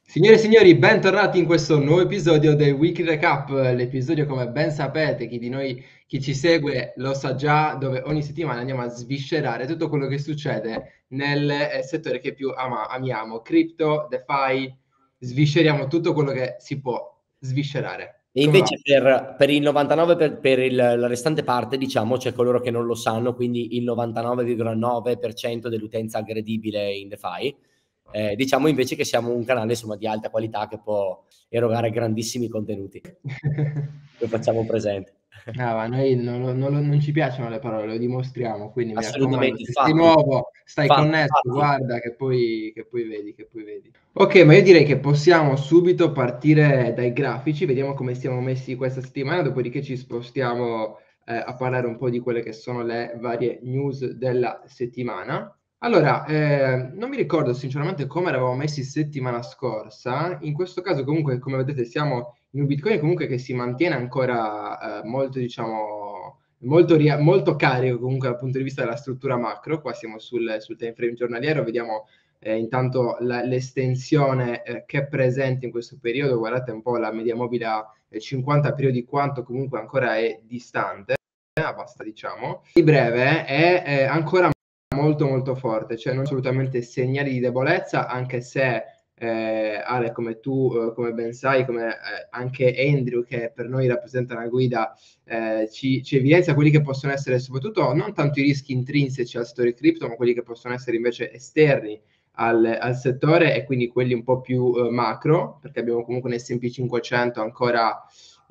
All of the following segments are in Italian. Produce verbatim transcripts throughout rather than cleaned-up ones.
Signore e signori, bentornati in questo nuovo episodio del Weekly Recap, l'episodio come ben sapete, chi di noi, chi ci segue lo sa già, dove ogni settimana andiamo a sviscerare tutto quello che succede nel eh, settore che più ama- amiamo, cripto, DeFi, svisceriamo tutto quello che si può sviscerare. E Come va? invece per, per il novantanove per, per il- la restante parte, diciamo, c'è coloro che non lo sanno, quindi il novantanove virgola nove per cento dell'utenza aggredibile in DeFi. Eh, diciamo invece che siamo un canale insomma di alta qualità che può erogare grandissimi contenuti. Lo facciamo presente. Ah, ma noi non, lo- non lo- non ci piacciono le parole, lo dimostriamo, quindi mi raccomando, Assolutamente, se sei fatti, nuovo, stai fatti, connesso, fatti. guarda che poi, che poi vedi, che poi vedi. Ok, ma io direi che possiamo subito partire dai grafici, vediamo come siamo messi questa settimana, dopodiché ci spostiamo eh, a parlare un po' di quelle che sono le varie news della settimana. Allora, eh, non mi ricordo sinceramente come eravamo messi settimana scorsa, in questo caso comunque come vedete siamo in un Bitcoin comunque che si mantiene ancora eh, molto, diciamo, molto, ria- molto carico comunque dal punto di vista della struttura macro. Qua siamo sul, sul time frame giornaliero, vediamo eh, intanto la- l'estensione eh, che è presente in questo periodo. Guardate un po' la media mobile a eh, cinquanta periodi, quanto comunque ancora è distante, basta diciamo. Di breve è, è ancora molto molto forte, cioè non assolutamente segnali di debolezza, anche se eh, Ale, come tu eh, come ben sai, come eh, anche Andrew, che per noi rappresenta una guida, eh, ci, ci evidenzia quelli che possono essere soprattutto non tanto i rischi intrinseci al settore cripto, ma quelli che possono essere invece esterni al, al settore e quindi quelli un po' più eh, macro, perché abbiamo comunque un S and P cinquecento ancora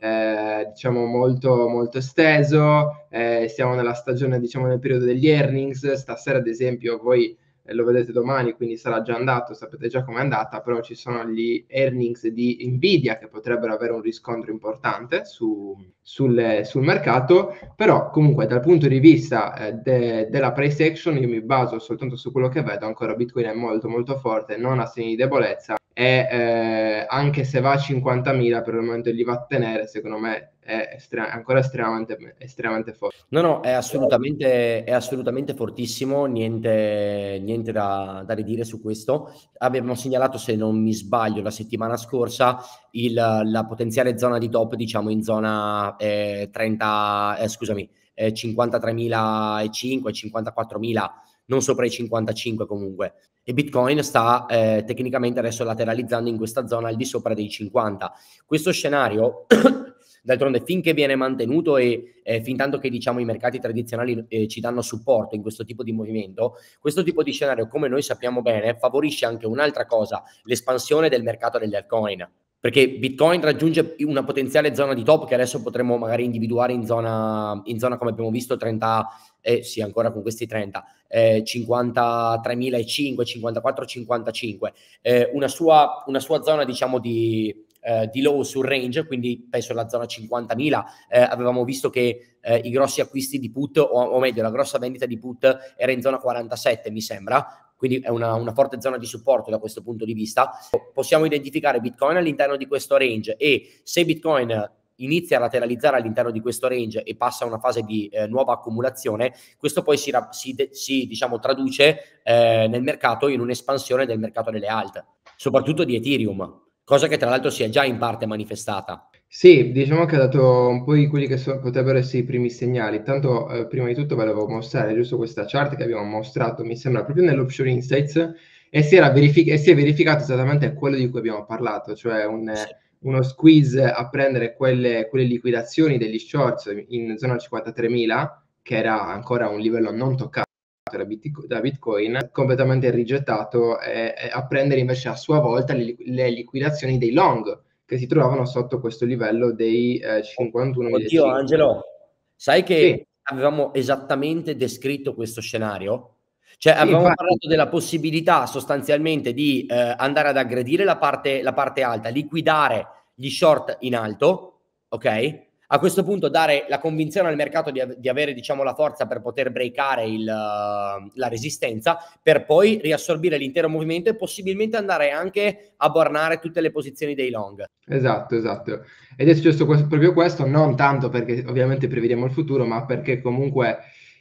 eh, diciamo molto, molto esteso, eh, siamo nella stagione, diciamo nel periodo degli earnings, stasera ad esempio voi eh, lo vedete domani, quindi sarà già andato, sapete già com'è andata, però ci sono gli earnings di Nvidia che potrebbero avere un riscontro importante su, sul, sul mercato, però comunque dal punto di vista eh, de, della price action io mi baso soltanto su quello che vedo, ancora Bitcoin è molto molto forte, non ha segni di debolezza e eh, anche se va a cinquantamila per il momento li va a tenere, secondo me è estre- ancora estremamente, estremamente forte. No, no, è assolutamente, è assolutamente fortissimo, niente, niente da, da ridire su questo. Abbiamo segnalato, se non mi sbaglio, la settimana scorsa il- la potenziale zona di top, diciamo in zona eh, trenta, eh, scusami, eh, cinquantatremilacinquecento, cinquantaquattromila, non sopra i cinquantacinque comunque. E Bitcoin sta eh, tecnicamente adesso lateralizzando in questa zona al di sopra dei cinquanta. Questo scenario d'altronde finché viene mantenuto e eh, fin tanto che diciamo i mercati tradizionali eh, ci danno supporto in questo tipo di movimento, questo tipo di scenario, come noi sappiamo bene, favorisce anche un'altra cosa, l'espansione del mercato degli altcoin, perché Bitcoin raggiunge una potenziale zona di top che adesso potremmo magari individuare in zona, in zona come abbiamo visto trenta, eh, sì ancora con questi trenta, eh, cinquantatremilacinquecento, cinquantaquattro, cinquantacinque, eh, una, sua, una sua zona diciamo di eh, di low sul range, quindi penso alla zona cinquantamila. Eh, avevamo visto che eh, i grossi acquisti di put, o, o meglio, la grossa vendita di put era in zona quarantasette, mi sembra. Quindi è una, una forte zona di supporto da questo punto di vista. Possiamo identificare Bitcoin all'interno di questo range e se Bitcoin inizia a lateralizzare all'interno di questo range e passa a una fase di eh, nuova accumulazione, questo poi si, si, si diciamo, traduce eh, nel mercato in un'espansione del mercato delle alt, soprattutto di Ethereum, cosa che tra l'altro si è già in parte manifestata. Sì, diciamo che ha dato un po' di quelli che so- potrebbero essere i primi segnali. Tanto, eh, prima di tutto, volevo mostrare giusto questa chart che abbiamo mostrato, mi sembra, proprio nell'Option Insights, e si, era verific- e si è verificato esattamente quello di cui abbiamo parlato, cioè un, Sì. uno squeeze a prendere quelle, quelle liquidazioni degli shorts in zona cinquantatremila, che era ancora un livello non toccato da, Bit- da Bitcoin, completamente rigettato, e, e a prendere invece a sua volta le, le liquidazioni dei long che si trovavano sotto questo livello dei eh, Oddio cinquantunomilacinquecento. Angelo, sai Sì, che avevamo esattamente descritto questo scenario? Cioè sì, avevamo infatti, parlato della possibilità sostanzialmente di eh, andare ad aggredire la parte, la parte alta, liquidare gli short in alto, ok? A questo punto dare la convinzione al mercato di, di avere diciamo la forza per poter breakare il, uh, la resistenza, per poi riassorbire l'intero movimento e possibilmente andare anche a bornare tutte le posizioni dei long. esatto, esatto. Ed è successo questo- proprio questo, non tanto perché ovviamente prevediamo il futuro, ma perché comunque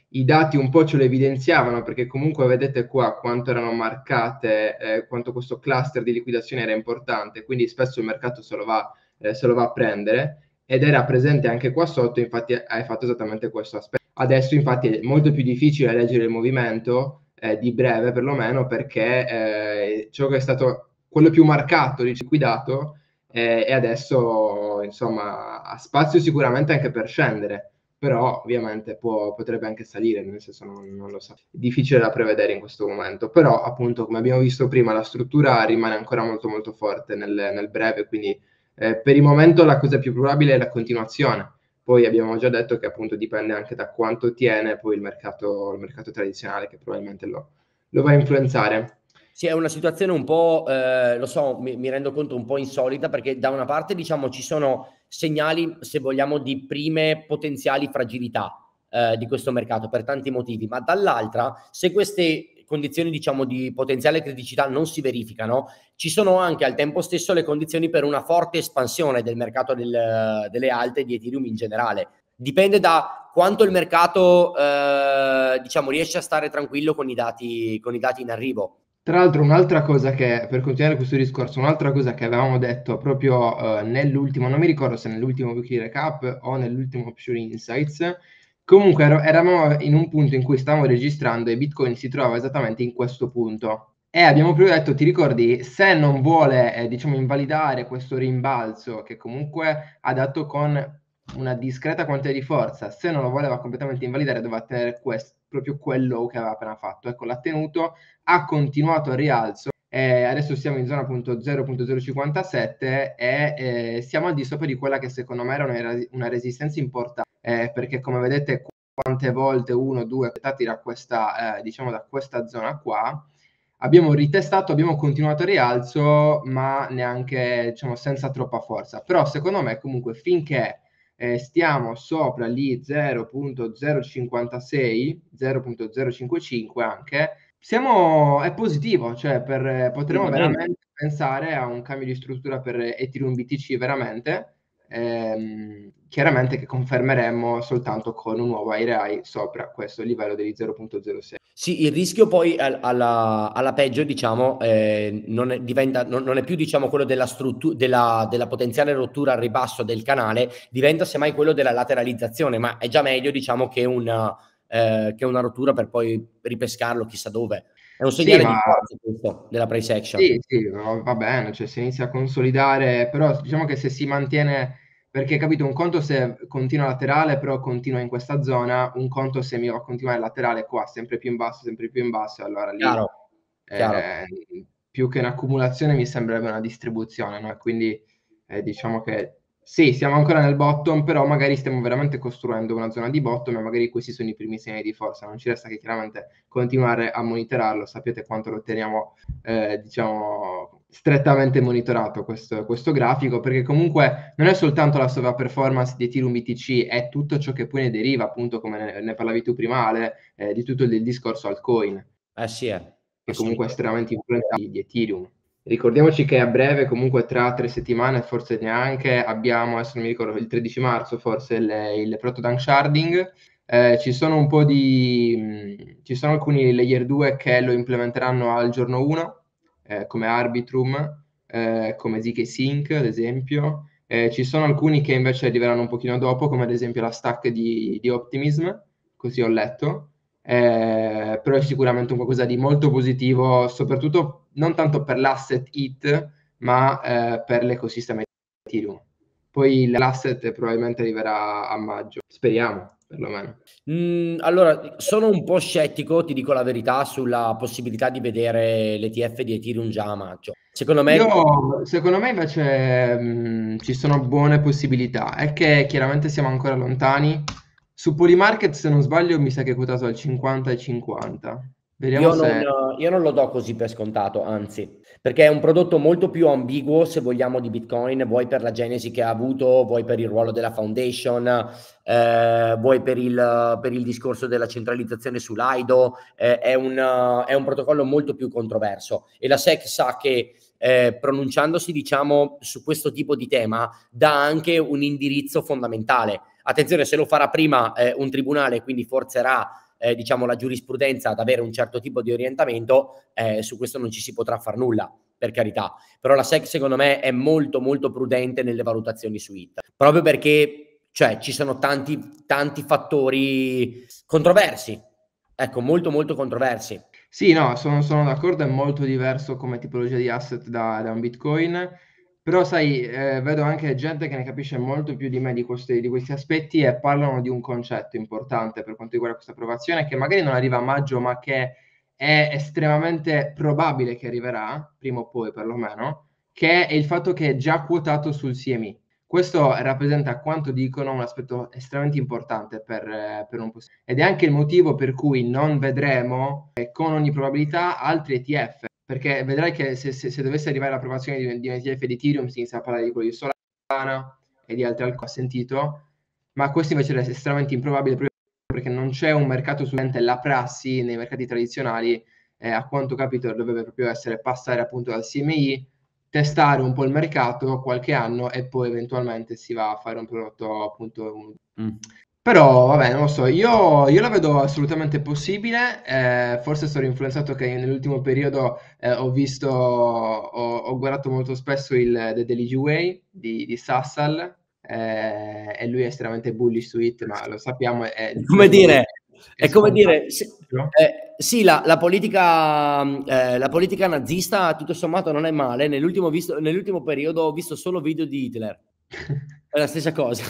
i dati un po' ce lo evidenziavano, perché comunque vedete qua quanto erano marcate, eh, quanto questo cluster di liquidazione era importante, quindi spesso il mercato se lo va, eh, se lo va a prendere, ed era presente anche qua sotto, infatti hai fatto esattamente questo aspetto. Adesso infatti è molto più difficile leggere il movimento, eh, di breve perlomeno, perché eh, ciò che è stato quello più marcato, liquidato, eh, e adesso insomma ha spazio sicuramente anche per scendere, però ovviamente può, potrebbe anche salire, nel senso non, non lo so, è difficile da prevedere in questo momento, però appunto come abbiamo visto prima la struttura rimane ancora molto molto forte nel, nel breve, quindi eh, per il momento la cosa più probabile è la continuazione. Poi abbiamo già detto che appunto dipende anche da quanto tiene poi il mercato, il mercato tradizionale, che probabilmente lo, lo va a influenzare. Sì, è una situazione un po', eh, lo so, mi, mi rendo conto un po' insolita, perché da una parte, diciamo, ci sono segnali, se vogliamo, di prime potenziali fragilità eh, di questo mercato per tanti motivi, ma dall'altra, se queste condizioni, diciamo, di potenziale criticità non si verificano, ci sono anche al tempo stesso le condizioni per una forte espansione del mercato del, delle alte di Ethereum in generale. Dipende da quanto il mercato, eh, diciamo, riesce a stare tranquillo con i dati, con i dati in arrivo. Tra l'altro un'altra cosa che, per continuare questo discorso, un'altra cosa che avevamo detto proprio eh, nell'ultimo, non mi ricordo se nell'ultimo weekly recap o nell'ultimo Option Insights, comunque ero- eravamo in un punto in cui stavamo registrando e Bitcoin si trova esattamente in questo punto. E abbiamo proprio detto, ti ricordi, se non vuole, eh, diciamo, invalidare questo rimbalzo che comunque ha dato con una discreta quantità di forza, se non lo voleva completamente invalidare doveva tenere quest- proprio quello che aveva appena fatto. Ecco, l'ha tenuto, ha continuato il rialzo, eh, adesso siamo in zona appunto zero virgola zero cinquantasette e eh, siamo al di sopra di quella che secondo me era una, una resistenza importante, eh, perché come vedete quante volte uno, due, aspettati da questa, eh, diciamo da questa zona qua, abbiamo ritestato, abbiamo continuato il rialzo, ma neanche, diciamo, senza troppa forza. Però secondo me comunque finché eh, stiamo sopra lì zero virgola zero cinquantasei, zero virgola zero cinquantacinque anche, siamo, è positivo, cioè per, potremo veramente pensare a un cambio di struttura per Ethereum B T C veramente, ehm, chiaramente che confermeremo soltanto con un nuovo I R I sopra questo livello degli zero virgola zero sei. Sì, il rischio poi al- alla, alla peggio, diciamo, eh, non è, diventa, non, non è più, diciamo, quello della, struttu- della, della potenziale rottura al ribasso del canale, diventa semmai quello della lateralizzazione, ma è già meglio, diciamo, che una, eh, che una rottura per poi ripescarlo chissà dove. È un Sì, segnale ma di forza questo della price action. sì, sì, va va bene, cioè si inizia a consolidare, però diciamo che se si mantiene, perché capito, un conto se continua laterale, però continua in questa zona, un conto se mi va a continuare laterale qua, sempre più in basso, sempre più in basso, allora lì Chiaro, chiaro. eh, più che un'accumulazione mi sembrerebbe una distribuzione, no? Quindi eh, diciamo che sì, siamo ancora nel bottom, però magari stiamo veramente costruendo una zona di bottom e magari questi sono i primi segnali di forza. Non ci resta che chiaramente continuare a monitorarlo. Sapete quanto lo teniamo, eh, diciamo, strettamente monitorato questo, questo grafico, perché comunque non è soltanto la sovraperformance di Ethereum B T C, è tutto ciò che poi ne deriva, appunto, come ne, ne parlavi tu prima, Ale, eh, di tutto il, il discorso altcoin, Eh sì, è che comunque è assolutamente. estremamente influenzato di Ethereum. Ricordiamoci che a breve, comunque tra tre settimane, forse neanche, abbiamo, adesso non mi ricordo, il tredici marzo forse, il, il proto-dunk sharding. Eh, ci sono un po' di... Mh, ci sono alcuni layer due che lo implementeranno al giorno uno, eh, come Arbitrum, eh, come Z K Sync, ad esempio. Eh, ci sono alcuni che invece arriveranno un pochino dopo, come ad esempio la stack di, di Optimism, così ho letto. Eh, però è sicuramente un qualcosa di molto positivo, soprattutto non tanto per l'asset I T, ma eh, per l'ecosistema Ethereum. Poi l'asset probabilmente arriverà a maggio, speriamo perlomeno. Mm, allora, sono un po' scettico, ti dico la verità, sulla possibilità di vedere l'E T F di Ethereum già a maggio. Secondo me, Io, secondo me invece mh, ci sono buone possibilità, è che chiaramente siamo ancora lontani. Su Polymarket, se non sbaglio, mi sa che è quotato al cinquanta e cinquanta. Vediamo io non, se... io non lo do così per scontato, anzi, perché è un prodotto molto più ambiguo, se vogliamo, di Bitcoin, vuoi per la genesi che ha avuto, vuoi per il ruolo della foundation, eh, vuoi per il, per il discorso della centralizzazione sull'I D O, eh, è, un, è un protocollo molto più controverso e la S E C sa che eh, pronunciandosi, diciamo, su questo tipo di tema dà anche un indirizzo fondamentale. Attenzione, se lo farà prima eh, un tribunale, quindi forzerà eh, diciamo, la giurisprudenza ad avere un certo tipo di orientamento, eh, su questo non ci si potrà far nulla, per carità. Però la S E C secondo me è molto molto prudente nelle valutazioni su I T, proprio perché, cioè, ci sono tanti, tanti fattori controversi, ecco, molto molto controversi. Sì, no, sono, sono d'accordo, è molto diverso come tipologia di asset da, da un Bitcoin, però sai, eh, vedo anche gente che ne capisce molto più di me di questi, di questi aspetti e parlano di un concetto importante per quanto riguarda questa approvazione, che magari non arriva a maggio, ma che è estremamente probabile che arriverà, prima o poi perlomeno, che è il fatto che è già quotato sul C M E. Questo rappresenta, a quanto dicono, un aspetto estremamente importante per, eh, per un possibile. Ed è anche il motivo per cui non vedremo eh, con ogni probabilità altri E T F, perché vedrai che se, se, se dovesse arrivare l'approvazione di, di un E T F di Ethereum si inizia a parlare di quello di Solana e di altri altri ho sentito, ma questo invece è estremamente improbabile proprio perché non c'è un mercato sufficiente. La prassi nei mercati tradizionali, eh, a quanto capito, dovrebbe proprio essere passare appunto dal C M I, testare un po' il mercato qualche anno e poi eventualmente si va a fare un prodotto appunto un... mm. Però vabbè, non lo so, io, io la vedo assolutamente possibile, eh, forse sono influenzato che nell'ultimo periodo eh, ho visto, ho, ho guardato molto spesso il The Daily G-Way di, di Sassal, eh, e lui è estremamente bullish su It, ma lo sappiamo, è, È come dire, è è come scontato. dire, sì, eh, sì, la, la politica, eh, la politica nazista tutto sommato non è male. Nell'ultimo, visto, nell'ultimo periodo ho visto solo video di Hitler, è la stessa cosa.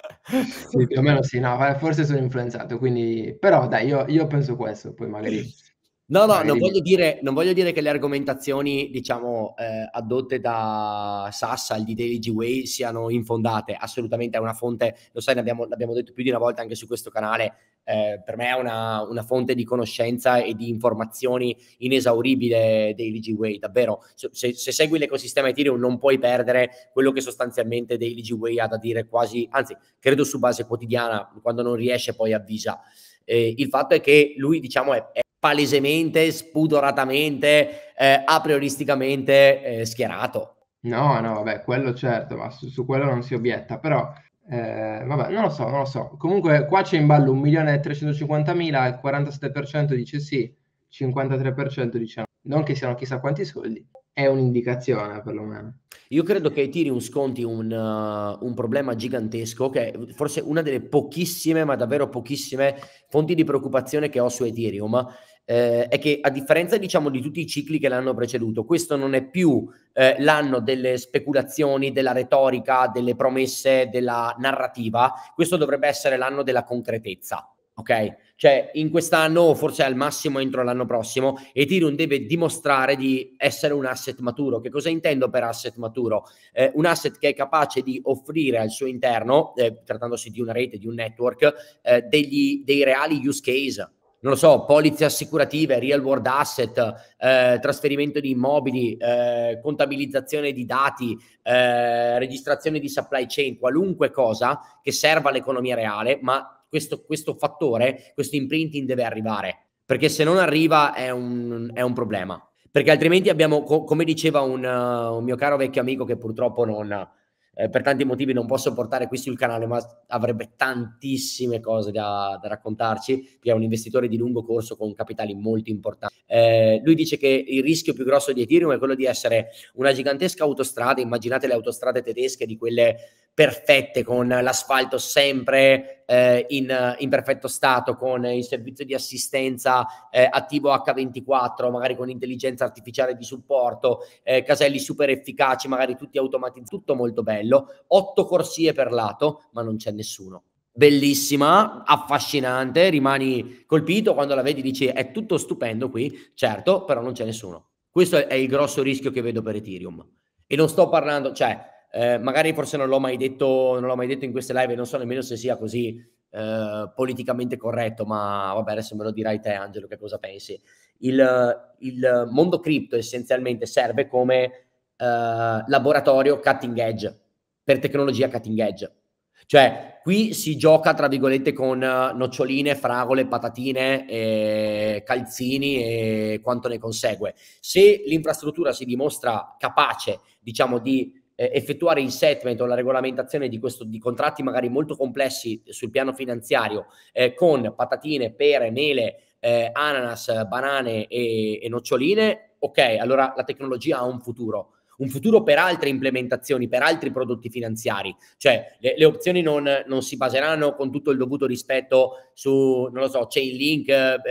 Sì, più o meno sì, no, forse sono influenzato, quindi... Però dai, io, io penso questo, poi magari... No, no, magari... non voglio dire, non voglio dire che le argomentazioni, diciamo, eh, addotte da Sassal di Daily G-Way siano infondate. Assolutamente è una fonte, lo sai, ne abbiamo, l'abbiamo detto più di una volta anche su questo canale, eh, per me è una, una fonte di conoscenza e di informazioni inesauribile Daily G-Way, davvero. Se, se segui l'ecosistema Ethereum non puoi perdere quello che sostanzialmente Daily G-Way ha da dire quasi, anzi, credo su base quotidiana, quando non riesce poi avvisa. Eh, il fatto è che lui, diciamo, è, è palesemente, spudoratamente, eh, a prioristicamente eh, schierato. No, no, vabbè, quello certo, ma su, su quello non si obietta, però, eh, vabbè, non lo so, non lo so. Comunque qua c'è in ballo un milione e trecentocinquantamila, il quarantasette per cento dice sì, cinquantatré per cento dice no. Non che siano chissà quanti soldi, è un'indicazione perlomeno. Io credo che Ethereum sconti un, uh, un problema gigantesco, che è forse una delle pochissime, ma davvero pochissime fonti di preoccupazione che ho su Ethereum, eh, è che a differenza, diciamo, di tutti i cicli che l'hanno preceduto, questo non è più eh, l'anno delle speculazioni, della retorica, delle promesse, della narrativa. Questo dovrebbe essere l'anno della concretezza. Ok? Cioè in quest'anno, forse al massimo entro l'anno prossimo, Ethereum deve dimostrare di essere un asset maturo. Che cosa intendo per asset maturo? Eh, un asset che è capace di offrire al suo interno, eh, trattandosi di una rete, di un network, eh, degli, dei reali use case. Non lo so, polizze assicurative, real world asset, eh, trasferimento di immobili, eh, contabilizzazione di dati, eh, registrazione di supply chain, qualunque cosa che serva all'economia reale, ma Questo, questo fattore, questo imprinting deve arrivare, perché se non arriva è un, è un problema, perché altrimenti abbiamo, co- come diceva un, uh, un mio caro vecchio amico che purtroppo non, eh, per tanti motivi non posso portare qui sul canale, ma avrebbe tantissime cose da, da raccontarci, che è un investitore di lungo corso con capitali molto importanti. Eh, lui dice che il rischio più grosso di Ethereum è quello di essere una gigantesca autostrada. Immaginate le autostrade tedesche, di quelle perfette, con l'asfalto sempre eh, in, in perfetto stato, con il servizio di assistenza eh, attivo acca ventiquattro, magari con intelligenza artificiale di supporto, eh, caselli super efficaci, magari tutti automatizzati, tutto molto bello, otto corsie per lato, ma non c'è nessuno. Bellissima, affascinante, rimani colpito quando la vedi, dici è tutto stupendo qui, certo, però non c'è nessuno. Questo è il grosso rischio che vedo per Ethereum. E non sto parlando, cioè, Eh, magari forse non l'ho mai detto, non l'ho mai detto in queste live, e non so nemmeno se sia così eh, politicamente corretto, ma vabbè, adesso me lo dirai te, Angelo, che cosa pensi. Il, il mondo cripto essenzialmente serve come eh, laboratorio cutting edge, per tecnologia cutting edge. Cioè, qui si gioca, tra virgolette, con noccioline, fragole, patatine, e calzini e quanto ne consegue. Se l'infrastruttura si dimostra capace, diciamo, di eh, effettuare il settlement o la regolamentazione di, questo, di contratti magari molto complessi sul piano finanziario, eh, con patatine, pere, mele, eh, ananas, banane e, e noccioline, ok, allora la tecnologia ha un futuro. Un futuro per altre implementazioni, per altri prodotti finanziari. Cioè le, le opzioni non, non si baseranno, con tutto il dovuto rispetto, su, non lo so, Chainlink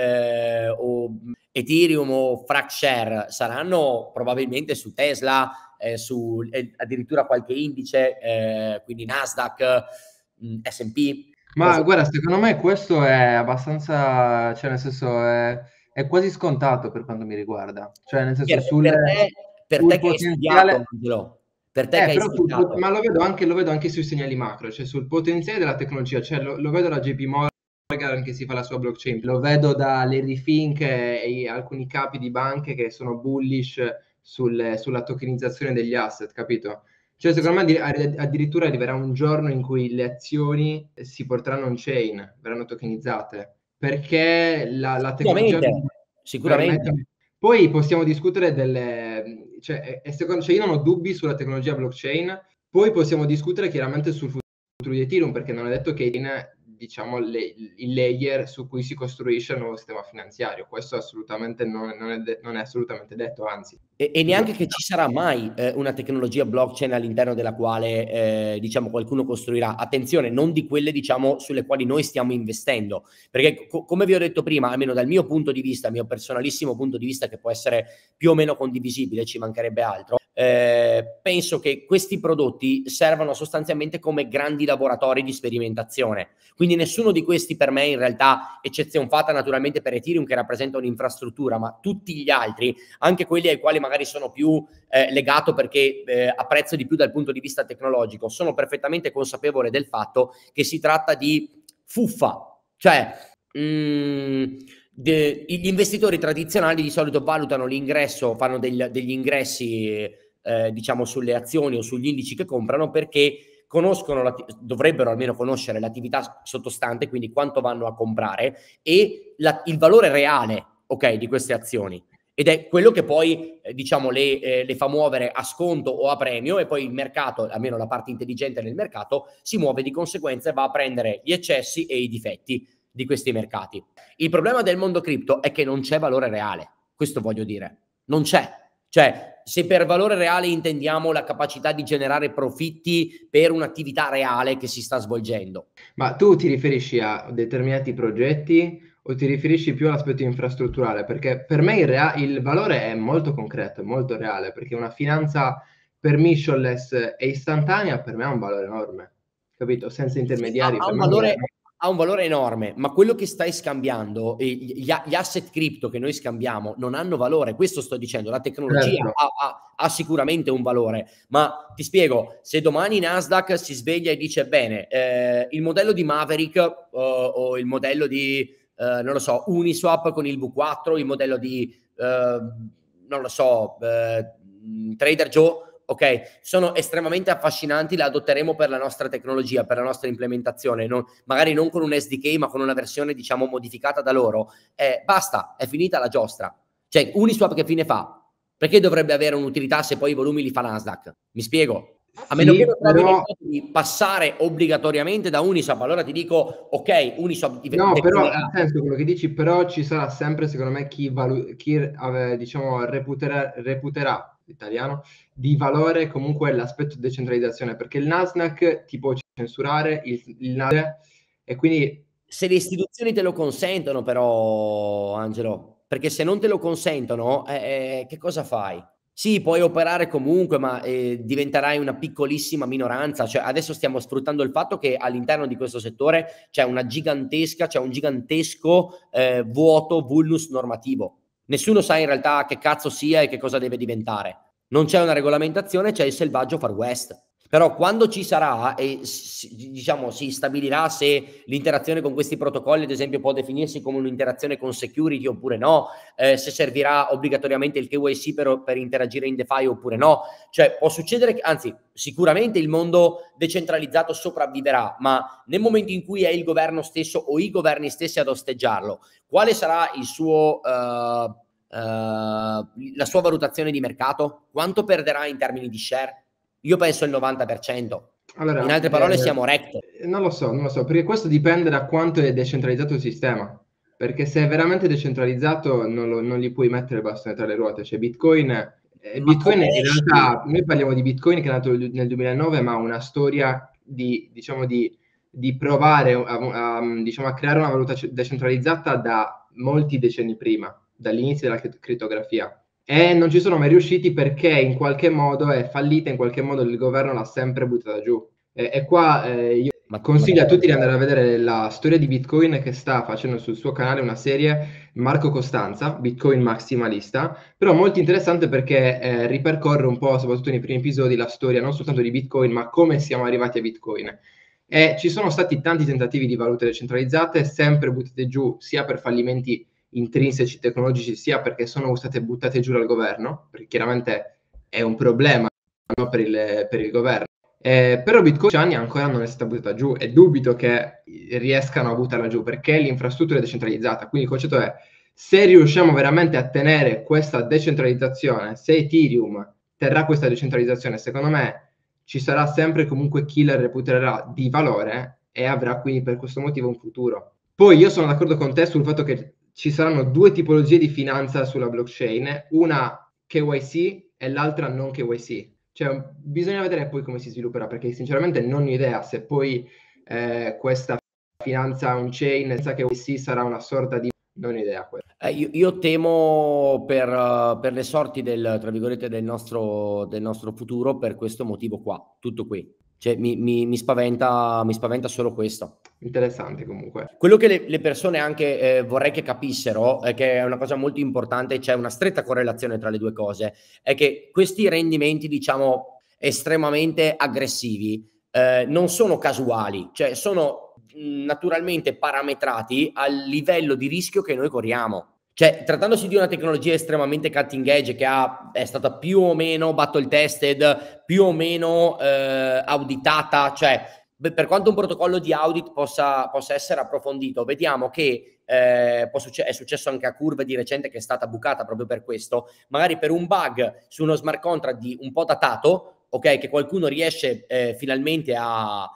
eh, o Ethereum o FracShare, saranno probabilmente su Tesla, eh, su eh, addirittura qualche indice, eh, quindi Nasdaq, mh, S and P. Ma Cose... guarda, secondo me questo è abbastanza, cioè nel senso è, è quasi scontato per quanto mi riguarda. Cioè nel senso Per, sul, per te, per sul te che hai studiato, potenziale, Angelo, per te che eh, hai però sul pot- studiato. ma lo vedo anche, lo vedo anche sui segnali macro, cioè sul potenziale della tecnologia, cioè lo, lo vedo da J P Morgan che si fa la sua blockchain, lo vedo da Larry Fink e, e alcuni capi di banche che sono bullish sul- sulla tokenizzazione degli asset, capito? Cioè, secondo me addi- addi- addirittura arriverà un giorno in cui le azioni si porteranno on chain, verranno tokenizzate, perché la, la tecnologia Sicuramente, permette. sicuramente. Poi possiamo discutere delle. Cioè, e- e secondo, cioè, io non ho dubbi sulla tecnologia blockchain, poi possiamo discutere chiaramente sul futuro di Ethereum, perché non è detto che Ethereum, diciamo, le- il layer su cui si costruisce il nuovo sistema finanziario. Questo assolutamente non, non è, de- non è assolutamente detto, anzi. E, e neanche che ci sarà mai eh, una tecnologia blockchain all'interno della quale eh, diciamo qualcuno costruirà. Attenzione, non di quelle diciamo sulle quali noi stiamo investendo, perché co- come vi ho detto prima, almeno dal mio punto di vista, mio personalissimo punto di vista, che può essere più o meno condivisibile, ci mancherebbe altro, eh, penso che questi prodotti servano sostanzialmente come grandi laboratori di sperimentazione. Quindi nessuno di questi per me in realtà, eccezione fatta naturalmente per Ethereum che rappresenta un'infrastruttura, ma tutti gli altri, anche quelli ai quali magari sono più eh, legato perché eh, apprezzo di più dal punto di vista tecnologico, sono perfettamente consapevole del fatto che si tratta di fuffa. Cioè, mh, de, gli investitori tradizionali di solito valutano l'ingresso, fanno degli, degli ingressi eh, diciamo sulle azioni o sugli indici che comprano, perché conoscono, la, dovrebbero almeno conoscere l'attività sottostante, quindi quanto vanno a comprare e la, il valore reale, ok, di queste azioni. Ed è quello che poi eh, diciamo le, eh, le fa muovere a sconto o a premio, e poi il mercato, almeno la parte intelligente del mercato, si muove di conseguenza e va a prendere gli eccessi e i difetti di questi mercati. Il problema del mondo cripto è che non c'è valore reale, questo voglio dire, non c'è. Cioè, se per valore reale intendiamo la capacità di generare profitti per un'attività reale che si sta svolgendo. Ma tu ti riferisci a determinati progetti o ti riferisci più all'aspetto infrastrutturale? Perché per me il, rea- il valore è molto concreto, è molto reale, perché una finanza permissionless e istantanea per me ha un valore enorme, capito? Senza Sì, ha, intermediari, ha per un me è un valore valore, enorme. ha un valore enorme, ma quello che stai scambiando, eh, gli, gli asset cripto che noi scambiamo non hanno valore, questo sto dicendo, la tecnologia Certo. ha, ha, ha sicuramente un valore, ma ti spiego, se domani Nasdaq si sveglia e dice bene, eh, il modello di Maverick eh, o il modello di, eh, non lo so, Uniswap con il V quattro, il modello di, eh, non lo so, eh, Trader Joe, ok, sono estremamente affascinanti, la adotteremo per la nostra tecnologia, per la nostra implementazione, non, magari non con un S D K, ma con una versione, diciamo, modificata da loro. Eh, basta, è finita la giostra. Cioè, Uniswap che fine fa? Perché dovrebbe avere un'utilità se poi i volumi li fa Nasdaq? Mi spiego? A meno che Sì, non trovi nel però. modo di passare obbligatoriamente da Uniswap, allora ti dico, ok, Uniswap No, però decollerà. nel senso quello che dici, però ci sarà sempre, secondo me, chi, valu- chi eh, diciamo, reputerà, reputerà, italiano, di valore comunque l'aspetto di decentralizzazione, perché il Nasdaq ti può censurare, il, il Nasdaq, e quindi. Se le istituzioni te lo consentono però, Angelo, perché se non te lo consentono, eh, eh, che cosa fai? Sì, puoi operare comunque, ma eh, diventerai una piccolissima minoranza. Cioè, adesso stiamo sfruttando il fatto che all'interno di questo settore c'è una gigantesca, c'è un gigantesco eh, vuoto vulnus normativo. Nessuno sa in realtà che cazzo sia e che cosa deve diventare. Non c'è una regolamentazione, c'è il selvaggio Far West. Però quando ci sarà e si, diciamo, si stabilirà se l'interazione con questi protocolli, ad esempio, può definirsi come un'interazione con security oppure no, eh, se servirà obbligatoriamente il K Y C per, per interagire in DeFi oppure no, cioè può succedere che, anzi, sicuramente il mondo decentralizzato sopravviverà, ma nel momento in cui è il governo stesso o i governi stessi ad osteggiarlo, quale sarà il suo... Uh, Uh, la sua valutazione di mercato, quanto perderà in termini di share? Io penso il novanta per cento. Allora, in altre parole eh, siamo recto. Non lo so, non lo so, perché questo dipende da quanto è decentralizzato il sistema. Perché se è veramente decentralizzato non, lo, non gli puoi mettere il bastone tra le ruote. Cioè Bitcoin, eh, Ma Bitcoin come in esci? realtà, noi parliamo di Bitcoin che è nato nel duemilanove, ma ha una storia di, diciamo, di, di provare a, a, diciamo, a creare una valuta decentralizzata da molti decenni prima, dall'inizio della crittografia. E non ci sono mai riusciti perché in qualche modo è fallita, in qualche modo il governo l'ha sempre buttata giù. E, e qua eh, io Ma, consiglio a ma tutti di andare a vedere la storia di Bitcoin che sta facendo sul suo canale una serie Marco Costanza, Bitcoin maximalista, però molto interessante perché eh, ripercorre un po', soprattutto nei primi episodi, la storia non soltanto di Bitcoin, ma come siamo arrivati a Bitcoin. E ci sono stati tanti tentativi di valute decentralizzate, sempre buttate giù sia per fallimenti intrinseci tecnologici, sia perché sono state buttate giù dal governo, perché chiaramente è un problema, no, per, il, per il governo. Eh, però Bitcoin ancora non è stata buttata giù e dubito che riescano a buttarla giù perché l'infrastruttura è decentralizzata. Quindi il concetto è: se riusciamo veramente a tenere questa decentralizzazione, se Ethereum terrà questa decentralizzazione, secondo me ci sarà sempre comunque chi la reputerà di valore e avrà quindi per questo motivo un futuro. Poi io sono d'accordo con te sul fatto che ci saranno due tipologie di finanza sulla blockchain, una K Y C e l'altra non K Y C. Cioè, bisogna vedere poi come si svilupperà, perché sinceramente non ho idea se poi eh, questa finanza on-chain, senza K Y C, sarà una sorta di... non ho idea. Eh, io, io temo per, uh, per le sorti del, tra virgolette, del nostro, del nostro futuro per questo motivo qua, tutto qui. Cioè, mi, mi, mi spaventa, mi spaventa solo questo. Interessante comunque. Quello che le, le persone anche eh, vorrei che capissero, è che è una cosa molto importante, c'è una stretta correlazione tra le due cose, è che questi rendimenti, diciamo, estremamente aggressivi eh, non sono casuali, cioè sono naturalmente parametrati al livello di rischio che noi corriamo. Cioè, trattandosi di una tecnologia estremamente cutting edge che ha, è stata più o meno battle tested, più o meno eh, auditata, cioè per quanto un protocollo di audit possa, possa essere approfondito, vediamo che eh, può succe- è successo anche a Curve di recente che è stata bucata proprio per questo, magari per un bug su uno smart contract di un po' datato, ok, che qualcuno riesce eh, finalmente a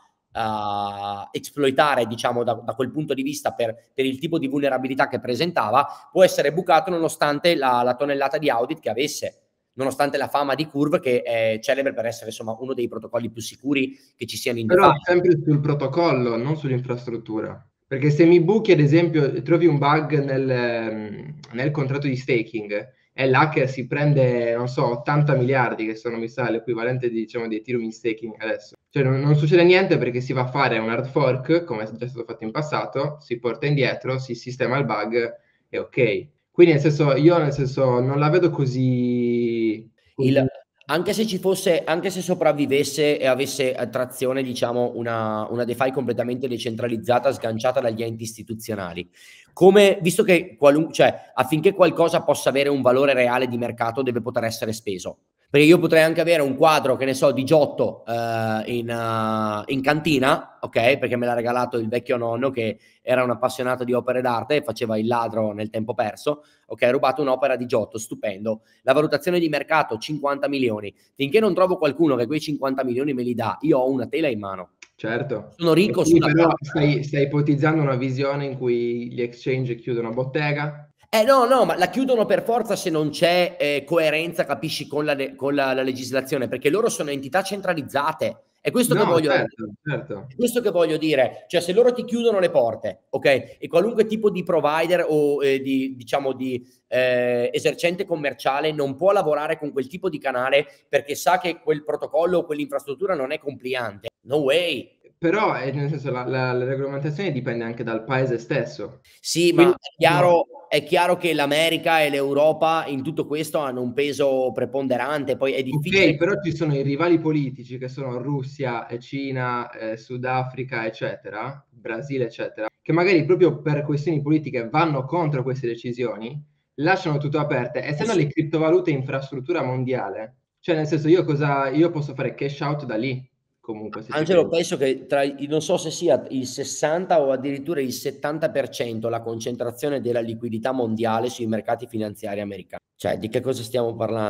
Uh, esploitare, diciamo, da, da quel punto di vista per, per il tipo di vulnerabilità che presentava, può essere bucato nonostante la, la tonnellata di audit che avesse, nonostante la fama di Curve che è celebre per essere insomma uno dei protocolli più sicuri che ci siano in Però DeFi. sempre sul protocollo, non sull'infrastruttura. Perché se mi buchi, ad esempio, trovi un bug nel, nel contratto di staking e l'hacker si prende, non so, ottanta miliardi, che sono, mi sa, l'equivalente di, diciamo, di Ethereum in staking adesso. Cioè non, non succede niente perché si va a fare un hard fork, come è già stato fatto in passato, si porta indietro, si sistema il bug e ok. Quindi nel senso, io nel senso non la vedo così... così... Il, anche se ci fosse, anche se sopravvivesse e avesse trazione, diciamo, una, una DeFi completamente decentralizzata, sganciata dagli enti istituzionali, come, visto che qualun- cioè, affinché qualcosa possa avere un valore reale di mercato deve poter essere speso. Perché io potrei anche avere un quadro, che ne so, di Giotto uh, in, uh, in cantina, ok? Perché me l'ha regalato il vecchio nonno che era un appassionato di opere d'arte e faceva il ladro nel tempo perso, ok? Ha rubato un'opera di Giotto, stupendo. La valutazione di mercato, cinquanta milioni. Finché non trovo qualcuno che quei cinquanta milioni me li dà, io ho una tela in mano. Certo. Sono ricco Quindi sulla però carta. stai, stai ipotizzando una visione in cui gli exchange chiudono bottega? Eh no, no, ma la chiudono per forza se non c'è eh, coerenza, capisci, con, la, con la, la legislazione, perché loro sono entità centralizzate. È questo che No, voglio, certo, certo. è questo che voglio dire. Cioè, se loro ti chiudono le porte, ok, e qualunque tipo di provider o eh, di, diciamo, di eh, esercente commerciale non può lavorare con quel tipo di canale perché sa che quel protocollo o quell'infrastruttura non è compliante. No way. Però eh, nel senso, la, la, la regolamentazione dipende anche dal paese stesso. Sì, ma Quindi, è no. chiaro, è chiaro che l'America e l'Europa in tutto questo hanno un peso preponderante, poi è difficile. Ok, però ci sono i rivali politici che sono Russia, e Cina, eh, Sudafrica, eccetera, Brasile, eccetera, che magari proprio per questioni politiche vanno contro queste decisioni, lasciano tutto aperto, essendo le criptovalute infrastruttura mondiale. Cioè, nel senso, io cosa io posso fare cash out da lì, comunque, se ci Angelo, pensi. penso che tra i- non so se sia il sessanta o addirittura il settanta per cento la concentrazione della liquidità mondiale sui mercati finanziari americani. Cioè, di che cosa stiamo parlando?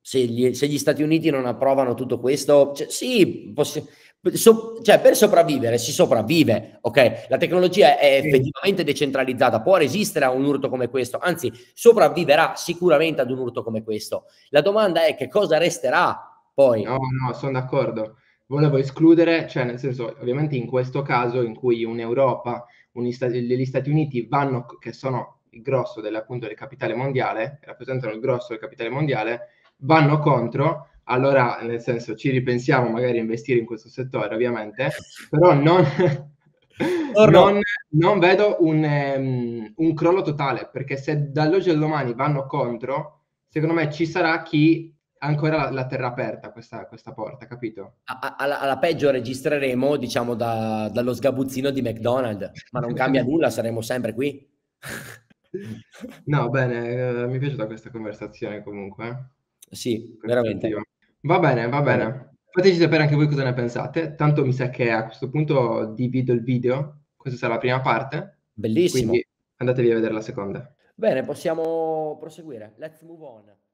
se gli, se gli Stati Uniti non approvano tutto questo, cioè, sì, possi- so- cioè, per sopravvivere si sopravvive, ok? La tecnologia è Sì. effettivamente decentralizzata, può resistere a un urto come questo, anzi, sopravviverà sicuramente ad un urto come questo. La domanda è che cosa resterà poi? No, no, sono d'accordo. Volevo escludere, cioè nel senso, ovviamente in questo caso in cui un'Europa, un Stati, gli Stati Uniti vanno, che sono il grosso del, appunto, del capitale mondiale, rappresentano il grosso del capitale mondiale, vanno contro, allora nel senso ci ripensiamo magari a investire in questo settore, ovviamente, però non, Torno. non, non vedo un, um, un crollo totale, perché se dall'oggi al domani vanno contro, secondo me ci sarà chi ancora la, la terrà aperta questa, questa porta, capito? A- alla, alla peggio registreremo, diciamo, da- dallo sgabuzzino di McDonald's, ma non cambia nulla, saremo sempre qui. No, bene, eh, mi è piaciuta questa conversazione comunque, eh, Sì, costruttiva. veramente. Va bene, va Bene. bene. Fateci sapere anche voi cosa ne pensate. Tanto mi sa che a questo punto divido il video. Questa sarà la prima parte, Bellissimo. quindi andatevi a vedere la seconda. Bene, possiamo proseguire. Let's move on.